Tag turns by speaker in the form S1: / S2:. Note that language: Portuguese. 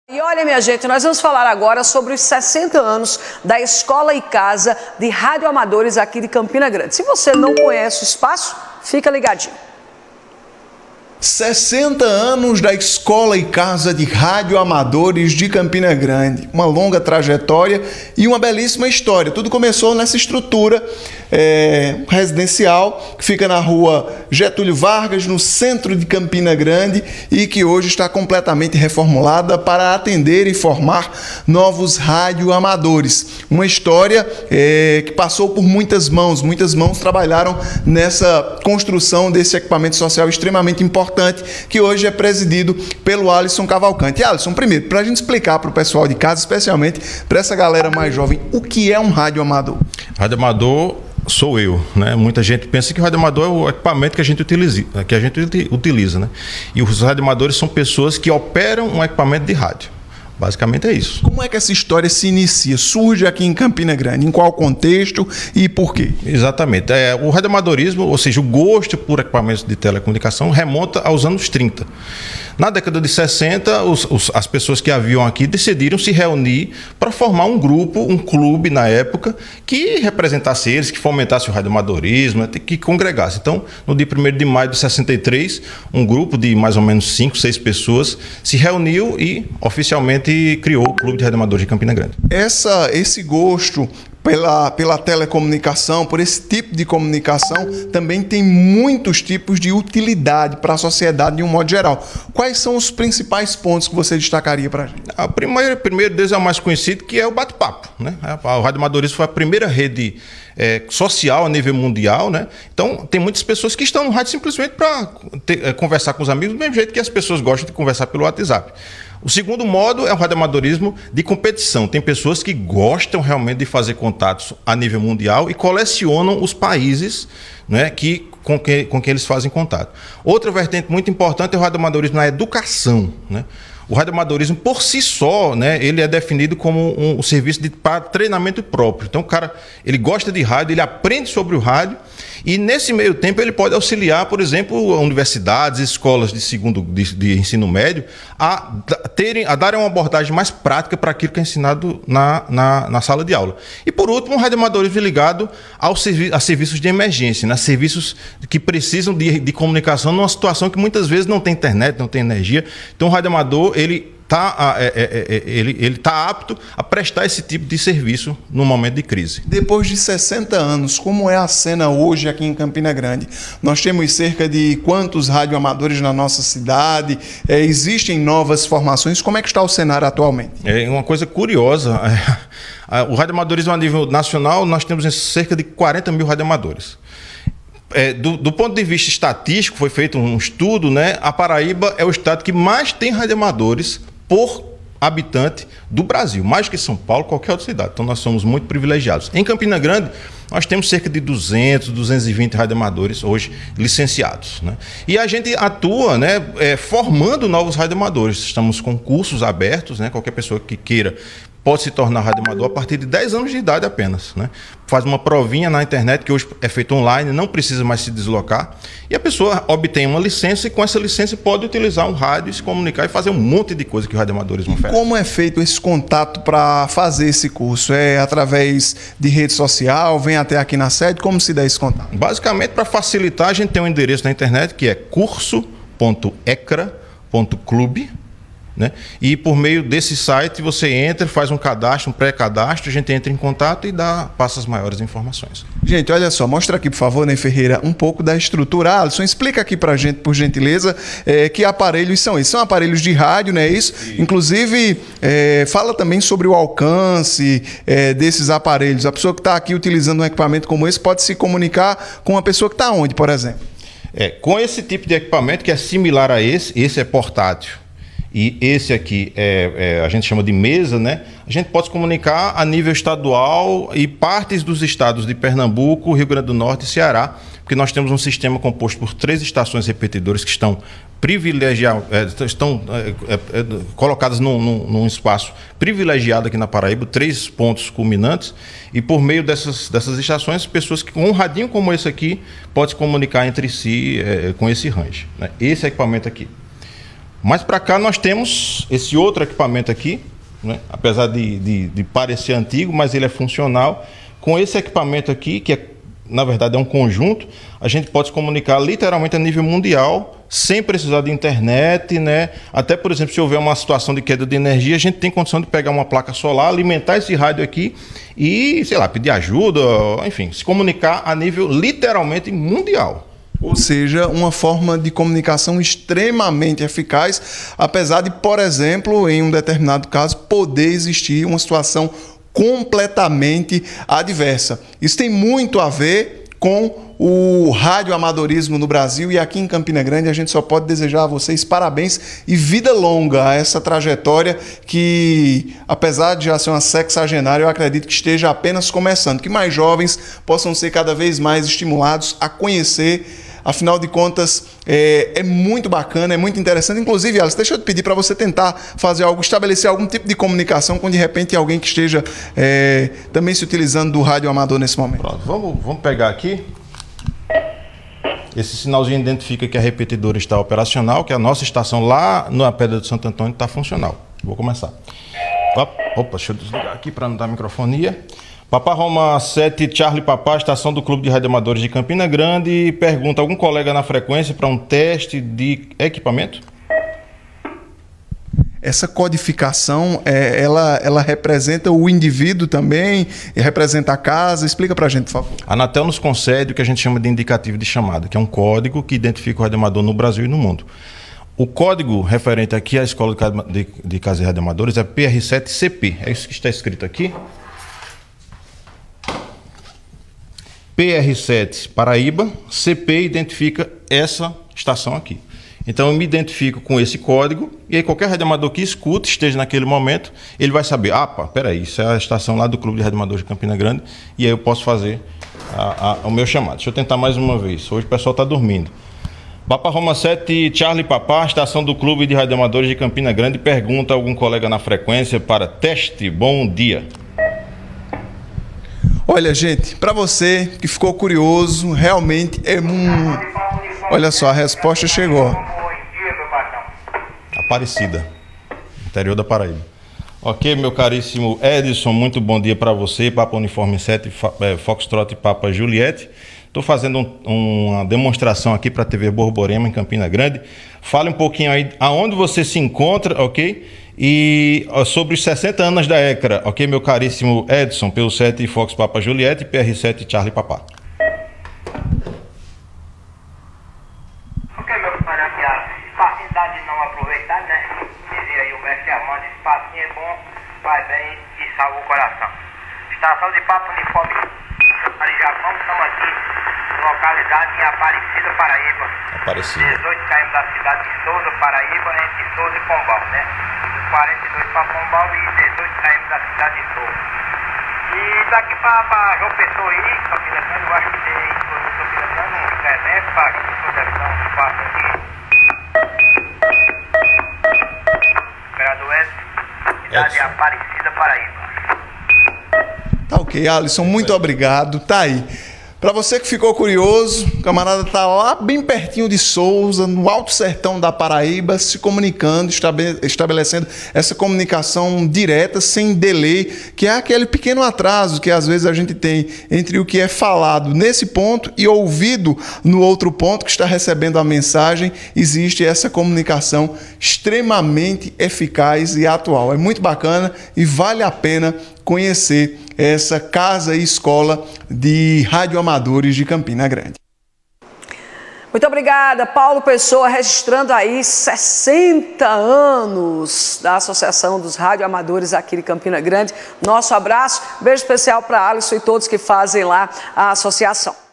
S1: E olha, minha gente, nós vamos falar agora sobre os 60 anos da Escola e Casa de Radioamadores aqui de Campina Grande. Se você não conhece o espaço, fica ligadinho.
S2: 60 anos da Escola e Casa de Radioamadores de Campina Grande. Uma longa trajetória e uma belíssima história. Tudo começou nessa estrutura residencial que fica na rua Getúlio Vargas, no centro de Campina Grande, e que hoje está completamente reformulada para atender e formar novos radioamadores. Uma história que passou por muitas mãos trabalharam nessa construção desse equipamento social extremamente importante, que hoje é presidido pelo Alisson Cavalcante. Alisson, primeiro, para a gente explicar para o pessoal de casa, especialmente para essa galera mais jovem, o que é um radioamador?
S3: Radioamador sou eu, né? Muita gente pensa que o radioamador é o equipamento que a gente utiliza, né? E os radioamadores são pessoas que operam um equipamento de rádio. Basicamente é isso.
S2: Como é que essa história se inicia? Surge aqui em Campina Grande? Em qual contexto e por quê?
S3: Exatamente. O radioamadorismo, ou seja, o gosto por equipamentos de telecomunicação, remonta aos anos 30. Na década de 60, as pessoas que haviam aqui decidiram se reunir para formar um grupo, um clube na época, que representasse eles, que fomentasse o radioamadorismo, que congregasse. Então, no dia 1º de maio de 63, um grupo de mais ou menos 5, 6 pessoas se reuniu e oficialmente criou o Clube de Radioamadores de Campina Grande.
S2: Esse gosto pela telecomunicação, por esse tipo de comunicação, também tem muitos tipos de utilidade para a sociedade de um modo geral. Quais são os principais pontos que você destacaria para a gente?
S3: O primeiro deles é o mais conhecido, que é o bate-papo, né? O radioamadorismo foi a primeira rede social a nível mundial, né? Então, tem muitas pessoas que estão no rádio simplesmente para conversar com os amigos, do mesmo jeito que as pessoas gostam de conversar pelo WhatsApp. O segundo modo é o radioamadorismo de competição. Tem pessoas que gostam realmente de fazer contatos a nível mundial e colecionam os países, né, com quem eles fazem contato. Outra vertente muito importante é o radioamadorismo na educação, né? O radioamadorismo, por si só, né, ele é definido como um serviço para treinamento próprio. Então, o cara, ele gosta de rádio, ele aprende sobre o rádio e, nesse meio tempo, ele pode auxiliar, por exemplo, universidades, escolas de ensino médio a darem uma abordagem mais prática para aquilo que é ensinado na sala de aula. E, por último, o radioamadorismo ligado a serviços de emergência, né, serviços que precisam de comunicação numa situação que muitas vezes não tem internet, não tem energia. Então, o radioamador ele está apto a prestar esse tipo de serviço no momento de crise.
S2: Depois de 60 anos, como é a cena hoje aqui em Campina Grande? Nós temos cerca de quantos radioamadores na nossa cidade? Existem novas formações? Como é que está o cenário atualmente?
S3: É uma coisa curiosa. O radioamadorismo a nível nacional, nós temos cerca de 40 mil radioamadores. Do ponto de vista estatístico, foi feito um estudo, né? A Paraíba é o estado que mais tem radioamadores por habitante do Brasil, mais que São Paulo, qualquer outra cidade. Então nós somos muito privilegiados. Em Campina Grande, nós temos cerca de 200, 220 radioamadores hoje licenciados, né? E a gente atua, né, formando novos radioamadores. Estamos com cursos abertos, né? Qualquer pessoa que queira pode se tornar radioamador a partir de 10 anos de idade apenas, né? Faz uma provinha na internet, que hoje é feito online, não precisa mais se deslocar, e a pessoa obtém uma licença e com essa licença pode utilizar um rádio, se comunicar e fazer um monte de coisa que o radioamadorismo oferece.
S2: Como é feito esse contato para fazer esse curso? É através de rede social? Vem até aqui na sede? Como se dá esse contato?
S3: Basicamente, para facilitar, a gente tem um endereço na internet que é curso.ecra.clube, né? E por meio desse site você entra, faz um cadastro, um pré-cadastro, a gente entra em contato e passa as maiores informações.
S2: Gente, olha só, mostra aqui, por favor, Ney Ferreira, um pouco da estrutura. Alisson, explica aqui pra gente, por gentileza, que aparelhos são esses. São aparelhos de rádio, não é isso? Sim. Inclusive, fala também sobre o alcance desses aparelhos. A pessoa que está aqui utilizando um equipamento como esse pode se comunicar com uma pessoa que está onde, por exemplo?
S3: Com esse tipo de equipamento que é similar a esse é portátil. E esse aqui a gente chama de mesa, né? A gente pode se comunicar a nível estadual e partes dos estados de Pernambuco, Rio Grande do Norte e Ceará, porque nós temos um sistema composto por 3 estações repetidoras que estão colocadas num espaço privilegiado aqui na Paraíba, 3 pontos culminantes, e por meio dessas estações, pessoas que com um radinho como esse aqui podem se comunicar entre si com esse range, né? Esse equipamento aqui. Mas para cá nós temos esse outro equipamento aqui, né? Apesar de parecer antigo, mas ele é funcional. Com esse equipamento aqui, que na verdade é um conjunto, a gente pode se comunicar literalmente a nível mundial, sem precisar de internet, né? Até, por exemplo, se houver uma situação de queda de energia, a gente tem condição de pegar uma placa solar, alimentar esse rádio aqui e, sei lá, pedir ajuda, enfim, se comunicar a nível literalmente mundial.
S2: Ou seja, uma forma de comunicação extremamente eficaz, apesar de, por exemplo, em um determinado caso, poder existir uma situação completamente adversa. Isso tem muito a ver com o radioamadorismo no Brasil, e aqui em Campina Grande a gente só pode desejar a vocês parabéns e vida longa a essa trajetória que, apesar de já ser uma sexagenária, eu acredito que esteja apenas começando, que mais jovens possam ser cada vez mais estimulados a conhecer. Afinal de contas, é muito bacana, é muito interessante. Inclusive, Alice, deixa eu te pedir para você tentar fazer algo, estabelecer algum tipo de comunicação com, de repente, alguém que esteja também se utilizando do rádio amador nesse momento.
S3: Pronto, vamos pegar aqui. Esse sinalzinho identifica que a repetidora está operacional, que a nossa estação lá na Pedra do Santo Antônio está funcional. Vou começar. Opa, deixa eu desligar aqui para não dar microfonia. Papa Roma 7, Charlie Papá, estação do Clube de Radioamadores de Campina Grande. Pergunta, algum colega na frequência para um teste de equipamento?
S2: Essa codificação, ela representa o indivíduo também, e representa a casa? Explica para a gente, por favor.
S3: A Anatel nos concede o que a gente chama de indicativo de chamada, que é um código que identifica o radioamador no Brasil e no mundo. O código referente aqui à Escola de Casa de Radioamadores é PR7CP. É isso que está escrito aqui. PR7 Paraíba, CP identifica essa estação aqui. Então eu me identifico com esse código e aí qualquer radioamador que escute, esteja naquele momento, ele vai saber, peraí, isso é a estação lá do Clube de Radioamadores de Campina Grande, e aí eu posso fazer o meu chamado. Deixa eu tentar mais uma vez, hoje o pessoal está dormindo. Papa Roma 7, Charlie Papá, estação do Clube de Radioamadores de Campina Grande, pergunta a algum colega na frequência para teste, bom dia.
S2: Olha, gente, para você que ficou curioso, realmente Olha só, a resposta chegou.
S3: Aparecida, interior da Paraíba. Ok, meu caríssimo Edson, muito bom dia para você, Papa Uniforme 7, Foxtrot e Papa Juliette. Estou fazendo uma demonstração aqui para a TV Borborema, em Campina Grande. Fale um pouquinho aí aonde você se encontra, ok? E sobre os 60 anos da ECRA, ok, meu caríssimo Edson, pelo 7 Fox Papa Juliette e PR7 Charlie Papá.
S4: Ok, meu compadre, aqui a espacinho dá de não aproveitar, né? Dizia aí o mestre Armando, espacinho é bom, faz bem e salva o coração. Estação de Papa Uniforme Japão, estamos aqui, localidade em Aparecida, Paraíba.
S3: Aparecida.
S4: 18 km da cidade de Souza, Paraíba, entre Souza e Pombal, né? 42 para Pombal e 18 km da cidade de Souza. E daqui para João Pessoa aí, Campina Grande, eu acho que tem Campina Grande uns 300, para João Pessoa deve dar um espaço aqui. Graduete, cidade de Aparecida, Paraíba.
S2: Tá ok, Alisson, muito obrigado. Tá aí. Para você que ficou curioso, o camarada está lá bem pertinho de Souza, no Alto Sertão da Paraíba, se comunicando, estabelecendo essa comunicação direta, sem delay, que é aquele pequeno atraso que às vezes a gente tem entre o que é falado nesse ponto e ouvido no outro ponto que está recebendo a mensagem. Existe essa comunicação extremamente eficaz e atual. É muito bacana e vale a pena conhecer essa casa e escola de radioamadores de Campina Grande.
S1: Muito obrigada, Paulo Pessoa, registrando aí 60 anos da Associação dos Radioamadores aqui de Campina Grande. Nosso abraço, beijo especial para Alisson e todos que fazem lá a associação.